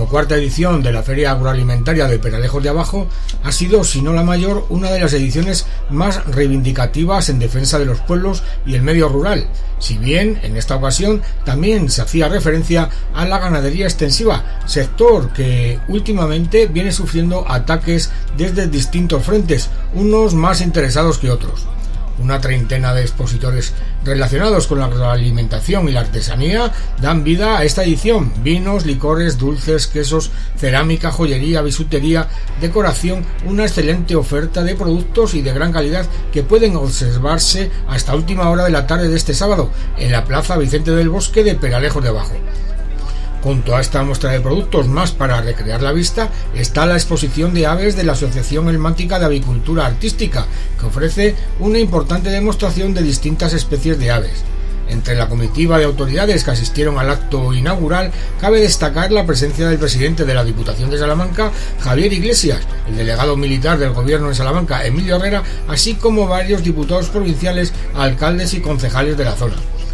decimocuarta edición de la Feria Agroalimentaria de Peralejos de Abajo ha sido, si no la mayor, una de las ediciones más reivindicativas en defensa de los pueblos y el medio rural, si bien en esta ocasión también se hacía referencia a la ganadería extensiva, sector que últimamente viene sufriendo ataques desde distintos frentes, unos más interesados que otros. Una treintena de expositores relacionados con la agroalimentación y la artesanía dan vida a esta edición: vinos, licores, dulces, quesos, cerámica, joyería, bisutería, decoración, una excelente oferta de productos y de gran calidad que pueden observarse hasta última hora de la tarde de este sábado en la Plaza Vicente del Bosque de Peralejos de Abajo. Junto a esta muestra de productos más para recrear la vista está la exposición de aves de la Asociación Helmática de Avicultura Artística, que ofrece una importante demostración de distintas especies de aves. Entre la comitiva de autoridades que asistieron al acto inaugural cabe destacar la presencia del presidente de la Diputación de Salamanca, Javier Iglesias, el delegado militar del Gobierno de Salamanca, Emilio Herrera, así como varios diputados provinciales, alcaldes y concejales de la zona.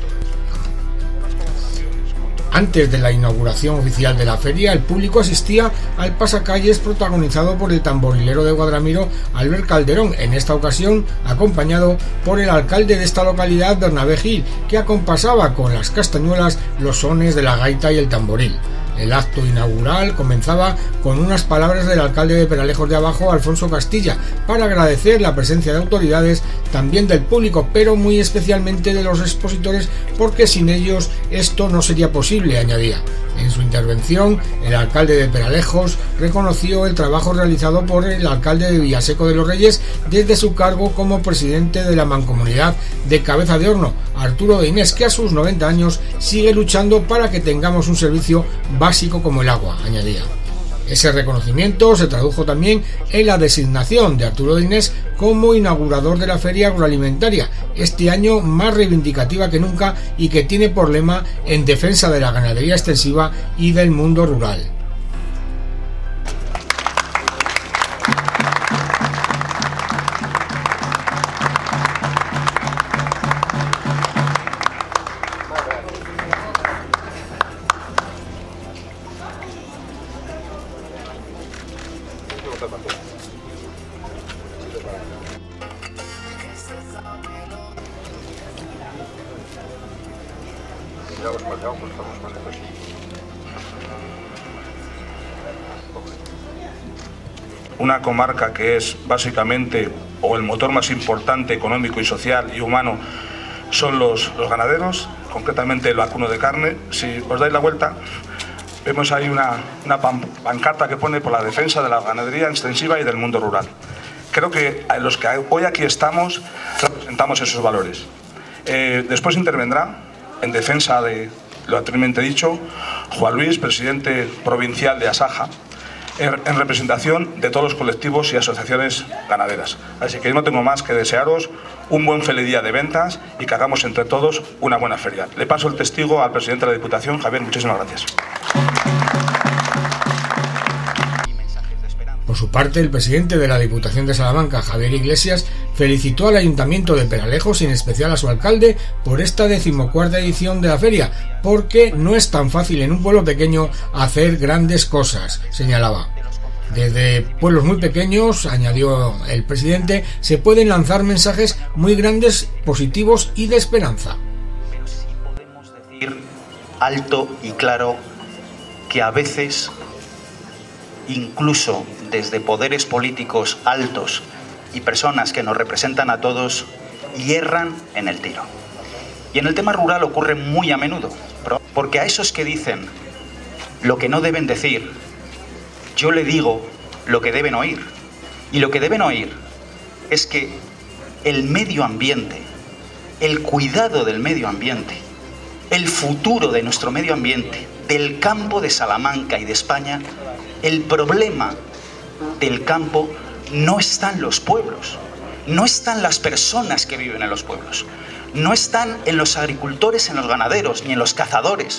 Antes de la inauguración oficial de la feria, el público asistía al pasacalles protagonizado por el tamborilero de Guadramiro, Albert Calderón, en esta ocasión acompañado por el alcalde de esta localidad, Bernabé Gil, que acompasaba con las castañuelas los sones de la gaita y el tamboril. El acto inaugural comenzaba con unas palabras del alcalde de Peralejos de Abajo, Alfonso Castilla, para agradecer la presencia de autoridades, también del público, pero muy especialmente de los expositores, porque sin ellos esto no sería posible, añadía. En su intervención, el alcalde de Peralejos reconoció el trabajo realizado por el alcalde de Villaseco de los Reyes desde su cargo como presidente de la Mancomunidad de Cabeza de Horno, Arturo de Inés, que a sus 90 años sigue luchando para que tengamos un servicio básico como el agua, añadía. Ese reconocimiento se tradujo también en la designación de Arturo de Inés como inaugurador de la Feria Agroalimentaria, este año más reivindicativa que nunca y que tiene por lema en defensa de la ganadería extensiva y del mundo rural. Una comarca que es básicamente, o el motor más importante económico y social y humano, son los ganaderos, concretamente el vacuno de carne. Si os dais la vuelta, vemos ahí una pancarta que pone por la defensa de la ganadería extensiva y del mundo rural. Creo que los que hoy aquí estamos representamos esos valores. Después intervendrá, en defensa de lo anteriormente dicho, Juan Luis, presidente provincial de Asaja, en representación de todos los colectivos y asociaciones ganaderas. Así que yo no tengo más que desearos un buen feliz día de ventas y que hagamos entre todos una buena feria. Le paso el testigo al presidente de la Diputación, Javier, muchísimas gracias. Por su parte, el presidente de la Diputación de Salamanca, Javier Iglesias, felicitó al Ayuntamiento de Peralejos y en especial a su alcalde por esta 14ª edición de la feria, porque no es tan fácil en un pueblo pequeño hacer grandes cosas, señalaba. Desde pueblos muy pequeños, añadió el presidente, se pueden lanzar mensajes muy grandes, positivos y de esperanza. Pero sí podemos decir alto y claro que a veces, incluso desde poderes políticos altos y personas que nos representan a todos, hierran en el tiro. Y en el tema rural ocurre muy a menudo, porque a esos que dicen lo que no deben decir, yo le digo lo que deben oír. Y lo que deben oír es que el medio ambiente, el cuidado del medio ambiente, el futuro de nuestro medio ambiente, del campo de Salamanca y de España, el problema del campo no está en los pueblos, no están las personas que viven en los pueblos, no están en los agricultores, en los ganaderos, ni en los cazadores.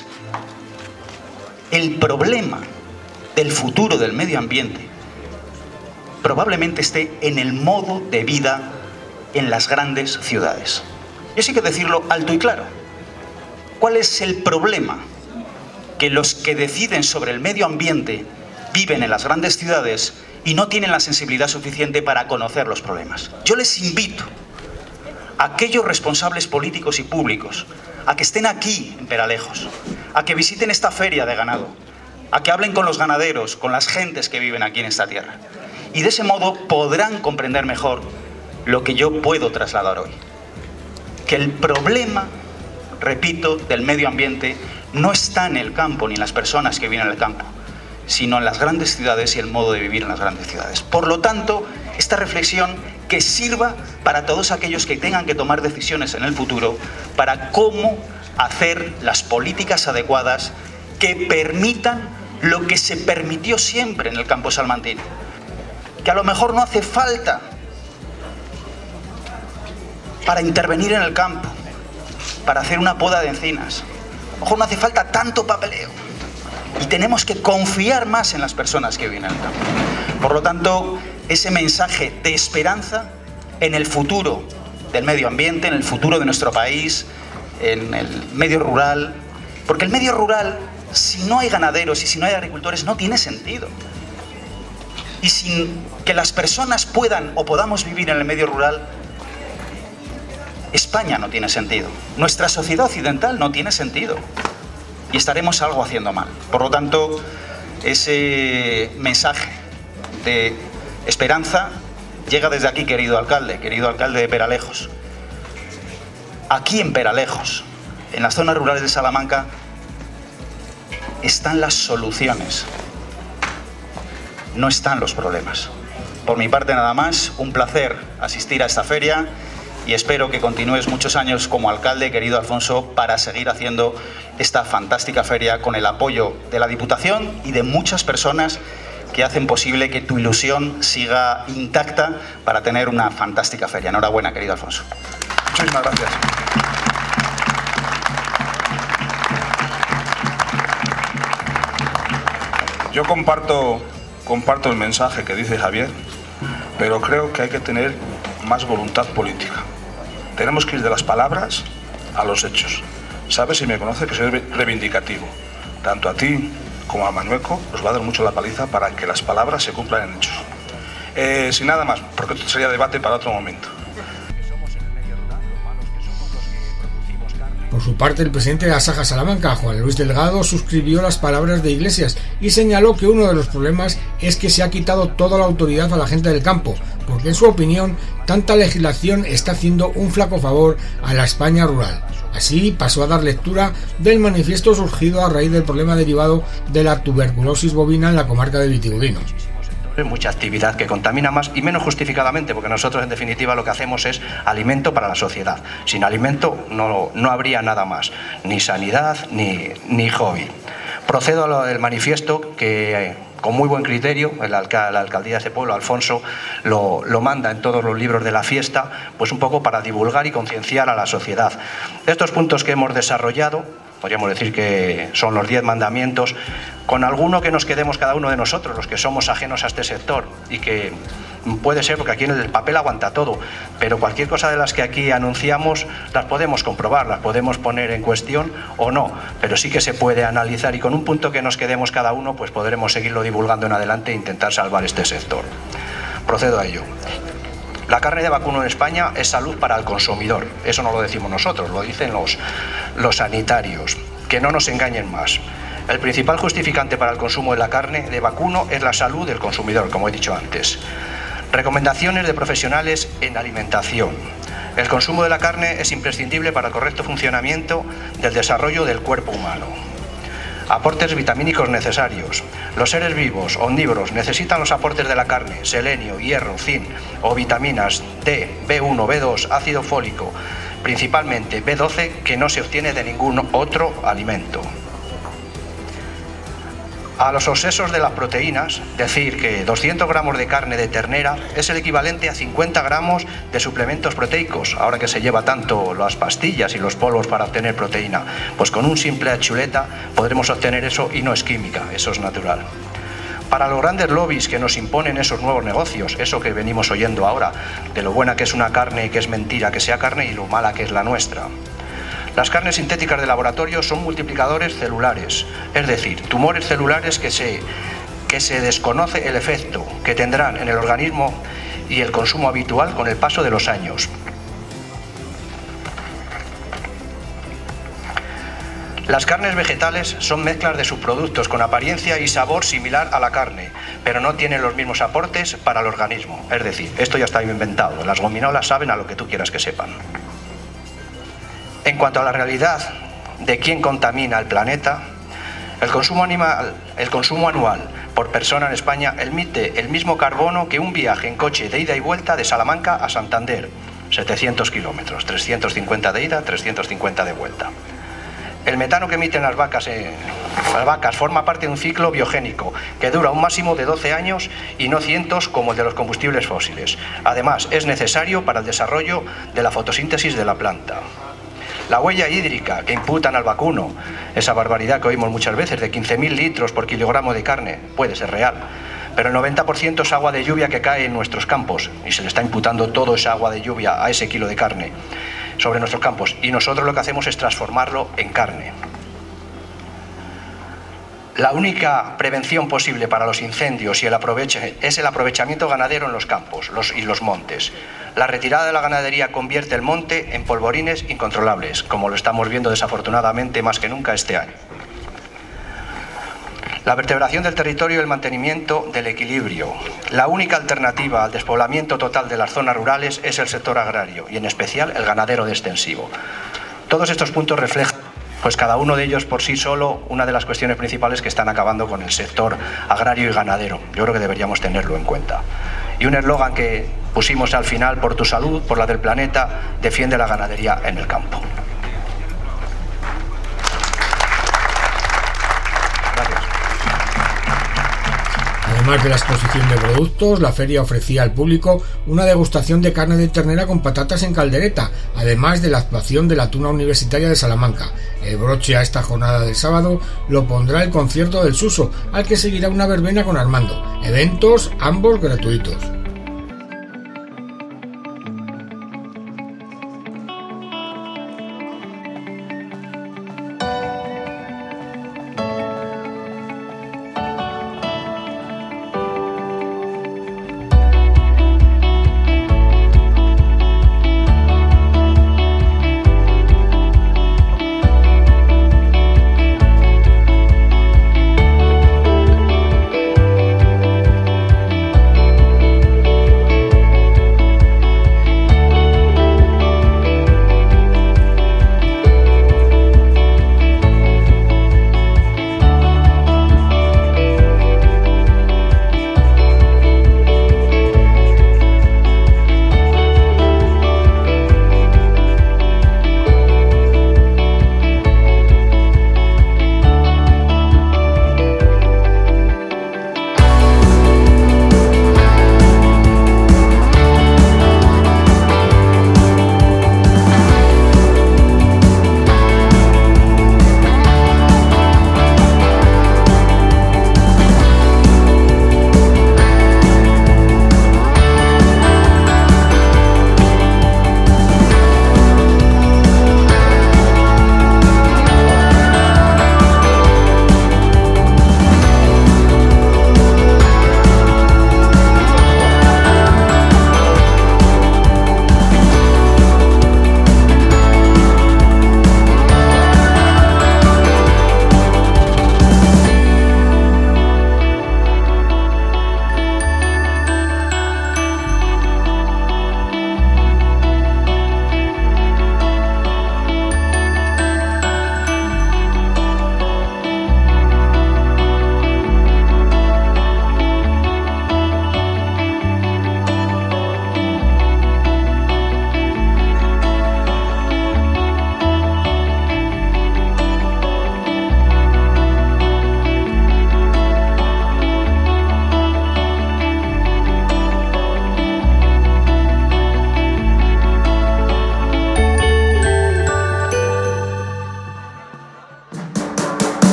El problema del futuro del medio ambiente probablemente esté en el modo de vida en las grandes ciudades. Y eso hay que decirlo alto y claro. ¿Cuál es el problema que los que deciden sobre el medio ambiente viven en las grandes ciudades y no tienen la sensibilidad suficiente para conocer los problemas. Yo les invito a aquellos responsables políticos y públicos a que estén aquí en Peralejos, a que visiten esta feria de ganado, a que hablen con los ganaderos, con las gentes que viven aquí en esta tierra. Y de ese modo podrán comprender mejor lo que yo puedo trasladar hoy. Que el problema, repito, del medio ambiente no está en el campo ni en las personas que viven en el campo, sino en las grandes ciudades y el modo de vivir en las grandes ciudades. Por lo tanto, esta reflexión que sirva para todos aquellos que tengan que tomar decisiones en el futuro para cómo hacer las políticas adecuadas que permitan lo que se permitió siempre en el campo salmantino. Que a lo mejor no hace falta para intervenir en el campo, para hacer una poda de encinas. A lo mejor no hace falta tanto papeleo. Y tenemos que confiar más en las personas que viven en el campo. Por lo tanto, ese mensaje de esperanza en el futuro del medio ambiente, en el futuro de nuestro país, en el medio rural. Porque el medio rural, si no hay ganaderos y si no hay agricultores, no tiene sentido. Y sin que las personas puedan o podamos vivir en el medio rural, España no tiene sentido. Nuestra sociedad occidental no tiene sentido. Y estaremos algo haciendo mal. Por lo tanto, ese mensaje de esperanza llega desde aquí, querido alcalde de Peralejos. Aquí en Peralejos, en las zonas rurales de Salamanca, están las soluciones, no están los problemas. Por mi parte nada más, un placer asistir a esta feria y espero que continúes muchos años como alcalde, querido Alfonso, para seguir haciendo esta fantástica feria con el apoyo de la Diputación y de muchas personas que hacen posible que tu ilusión siga intacta para tener una fantástica feria. Enhorabuena, querido Alfonso. Muchísimas gracias. Yo comparto el mensaje que dice Javier, pero creo que hay que tener más voluntad política. Tenemos que ir de las palabras a los hechos. Sabes, si me conoce, que soy reivindicativo. Tanto a ti como a Manueco os va a dar mucho la paliza para que las palabras se cumplan en hechos. Sin nada más, porque esto sería debate para otro momento. Por su parte, el presidente de Asaja Salamanca, Juan Luis Delgado, suscribió las palabras de Iglesias y señaló que uno de los problemas es que se ha quitado toda la autoridad a la gente del campo, porque en su opinión, tanta legislación está haciendo un flaco favor a la España rural. Así pasó a dar lectura del manifiesto surgido a raíz del problema derivado de la tuberculosis bovina en la comarca de Vitigudino. Mucha actividad que contamina más y menos justificadamente, porque nosotros en definitiva lo que hacemos es alimento para la sociedad. Sin alimento no habría nada más, ni sanidad ni hobby. Procedo a lo del manifiesto que con muy buen criterio la alcaldía de ese pueblo, Alfonso, lo manda en todos los libros de la fiesta, pues un poco para divulgar y concienciar a la sociedad. Estos puntos que hemos desarrollado, podríamos decir que son los 10 mandamientos, con alguno que nos quedemos cada uno de nosotros, los que somos ajenos a este sector, y que puede ser porque aquí en el papel aguanta todo, pero cualquier cosa de las que aquí anunciamos las podemos comprobar, las podemos poner en cuestión o no, pero sí que se puede analizar y con un punto que nos quedemos cada uno pues podremos seguirlo divulgando en adelante e intentar salvar este sector. Procedo a ello. La carne de vacuno en España es salud para el consumidor, eso no lo decimos nosotros, lo dicen los sanitarios, que no nos engañen más. El principal justificante para el consumo de la carne de vacuno es la salud del consumidor, como he dicho antes. Recomendaciones de profesionales en alimentación. El consumo de la carne es imprescindible para el correcto funcionamiento del desarrollo del cuerpo humano. Aportes vitamínicos necesarios. Los seres vivos, omnívoros, necesitan los aportes de la carne, selenio, hierro, zinc o vitaminas D, B1, B2, ácido fólico, principalmente B12, que no se obtiene de ningún otro alimento. A los excesos de las proteínas, decir que 200 gramos de carne de ternera es el equivalente a 50 gramos de suplementos proteicos, ahora que se lleva tanto las pastillas y los polvos para obtener proteína, pues con un simple chuleta podremos obtener eso y no es química, eso es natural. Para los grandes lobbies que nos imponen esos nuevos negocios, eso que venimos oyendo ahora, de lo buena que es una carne y que es mentira que sea carne y lo mala que es la nuestra. Las carnes sintéticas de laboratorio son multiplicadores celulares, es decir, tumores celulares que se desconoce el efecto que tendrán en el organismo y el consumo habitual con el paso de los años. Las carnes vegetales son mezclas de subproductos con apariencia y sabor similar a la carne, pero no tienen los mismos aportes para el organismo. Es decir, esto ya está inventado, las gominolas saben a lo que tú quieras que sepan. En cuanto a la realidad de quién contamina el planeta, el consumo anual por persona en España emite el mismo carbono que un viaje en coche de ida y vuelta de Salamanca a Santander, 700 kilómetros, 350 de ida, 350 de vuelta. El metano que emiten las vacas forma parte de un ciclo biogénico que dura un máximo de 12 años y no cientos como el de los combustibles fósiles. Además, es necesario para el desarrollo de la fotosíntesis de la planta. La huella hídrica que imputan al vacuno, esa barbaridad que oímos muchas veces de 15.000 litros por kilogramo de carne, puede ser real, pero el 90% es agua de lluvia que cae en nuestros campos y se le está imputando todo esa agua de lluvia a ese kilo de carne sobre nuestros campos, y nosotros lo que hacemos es transformarlo en carne. La única prevención posible para los incendios y es el aprovechamiento ganadero en los campos y los montes. La retirada de la ganadería convierte el monte en polvorines incontrolables, como lo estamos viendo desafortunadamente más que nunca este año. La vertebración del territorio y el mantenimiento del equilibrio. La única alternativa al despoblamiento total de las zonas rurales es el sector agrario y en especial el ganadero de extensivo. Todos estos puntos reflejan, pues cada uno de ellos por sí solo, una de las cuestiones principales que están acabando con el sector agrario y ganadero. Yo creo que deberíamos tenerlo en cuenta. Y un eslogan que pusimos al final: por tu salud, por la del planeta, defiende la ganadería en el campo. Además de la exposición de productos, la feria ofrecía al público una degustación de carne de ternera con patatas en caldereta, además de la actuación de la Tuna Universitaria de Salamanca. El broche a esta jornada del sábado lo pondrá el concierto del Suso, al que seguirá una verbena con Armando. Eventos ambos gratuitos.